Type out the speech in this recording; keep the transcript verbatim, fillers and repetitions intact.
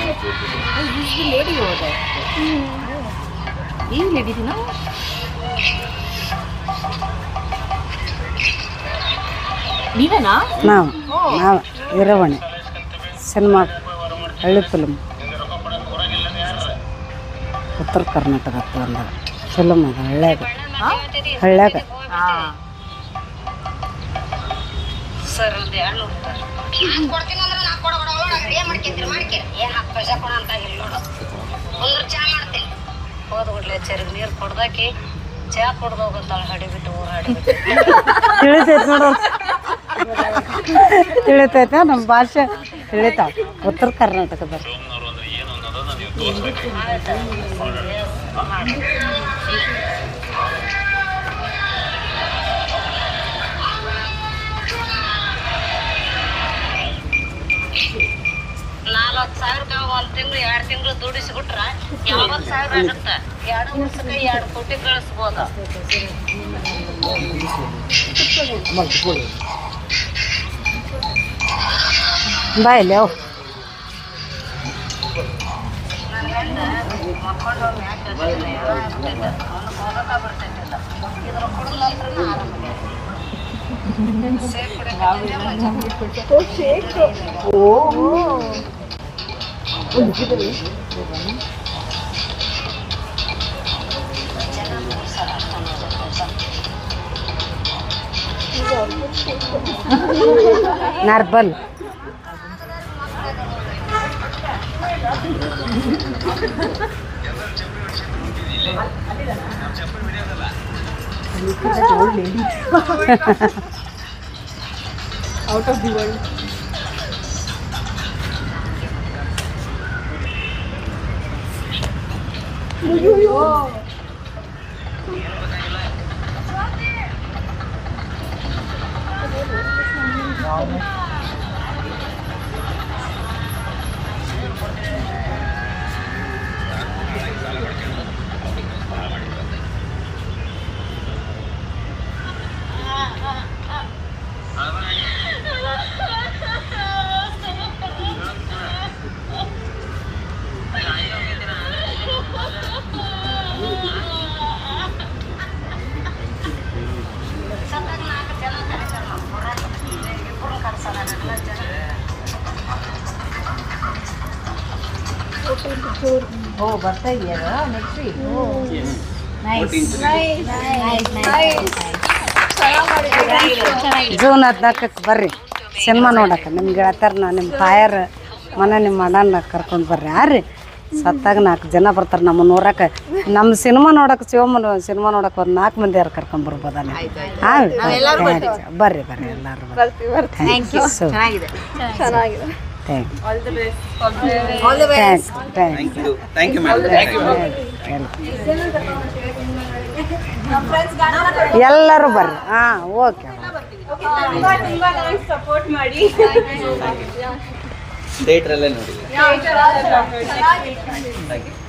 This is the lady over there. This lady, you know? ನೀವೇನಾ? ನಾವು ನಾವು ಇರವಣೆ cinema ಹಳ್ಳಿ film ಉತ್ತರ ಕರ್ನಾಟಕಕ್ಕೆ ಬಂದ ಫಿಲ್ಮ್ ಅದು ಹಳ್ಳ್ಯಾಗ ಹಳ್ಳ್ಯಾಗ ಸರ್ ಎರಡು ಕೊಡ್ತೀನಿ ಅಂದ್ರೆ ನಾ ಕೊಡ ಕೊಡ ಏನು ಮಾಡ್ಕೊಂತೀರಿ ಮಾಡ್ಕೇರಿ ಏನು ಹತ್ತು ಪೈಸೆ ಕೊಡ ಅಂತ ಇಲ್ಲ ನೋಡು ಒಂದು ಚಾ ಮಾಡ್ತೀನಿ ಹೋದ್ಬಿಡ್ಲೆ ಚೆರಿಗೆ ನೀರು ಕೊಡ್ದಾಕಿ ಚಾ ಕೊಡ್ದು ಹೋಗುತ್ತಾಳೆ ಹಡಿಬಿಟ್ಟು ಊರು ಹಡಿಬಿಟ್ಟು ತಿಳಿತೈತೆ ನೋಡು ತಿಳಿತೈತೆ ನಮ್ಮ ಭಾಷೆ ತಿಳಿತಾವ ಉತ್ತರ ಕರ್ನಾಟಕದ ನಾಲ್ಕು ಸಾವಿರ ರೂಪಾಯಿ ಒಂದು ತಿಂಗಳು ಎರಡು ತಿಂಗಳು ದುಡಿಸ್ಬಿಟ್ರ ಯಾವತ್ತು ಸಾವಿರ ಆಗುತ್ತೆ ಎರಡು ವರ್ಷಕ್ಕೆ ಎರಡು ಕೋಟಿ ಗಳಿಸ್ಬೋದು ಬಾಯಿಲೆ ಅವು ನನ್ನ ಗಂಡ ಮಕ್ಕಳು ಮ್ಯಾಚ್ ಆಗ್ಬಿಟ್ಟೈತೆ ಅವ್ನು ಹೋಗಕ್ಕೆ ಬಿಡ್ತೈತಿಲ್ಲ ಇದ್ರ ಕುಡಿದ ನಂತರ ಆರಾಮ safe herbal Out of the world. Oh, birthday year, huh? Next week. Oh, yes. Nice. Nice. Nice. Nice. June ಹದಿನಾಲ್ಕಕ್ಕೆ ಬರ್ರಿ ಸಿನಿಮಾ ನೋಡಕ್ಕೆ ನಿಮ್ಮ ಗೆಳತರನ್ನ ನಿಮ್ಮ ತಾಯರ ಮನೆ ನಿಮ್ಮ ಅಣ್ಣನ ಕರ್ಕೊಂಡು ಬರ್ರಿ ಯಾರ್ರಿ ಸತ್ತಾಗ ನಾಲ್ಕು ಜನ ಬರ್ತಾರೆ ನಮ್ಮ ನೋಡಕ್ಕೆ ನಮ್ಮ ಸಿನಿಮಾ ನೋಡಕ್ಕೆ ಶಿವಮ್ಮನ ಸಿನಿಮಾ ನೋಡಕ್ಕೆ ಒಂದು ನಾಲ್ಕು ಮಂದಿ ಯಾರು ಕರ್ಕೊಂಡು ಬರ್ಬೋದ ನೀವು ಹಾಂ ಬರ್ರಿ ಬರ್ರಿ ಎಲ್ಲರೂ ಥ್ಯಾಂಕ್ ಯು ಸೊ ಚೆನ್ನಾಗಿದೆ ಚೆನ್ನಾಗಿದೆ thank you all the best all the best thank you thank you ma'am thank you ಎಲ್ಲರೂ ಬರ್ರಿ ಹಾಂ ಓಕೆ ಸಪೋರ್ಟ್ ಮಾಡಿ ಥಿಯೇಟ್ರಲ್ಲೇ ನೋಡಿ ಥ್ಯಾಂಕ್ ಯು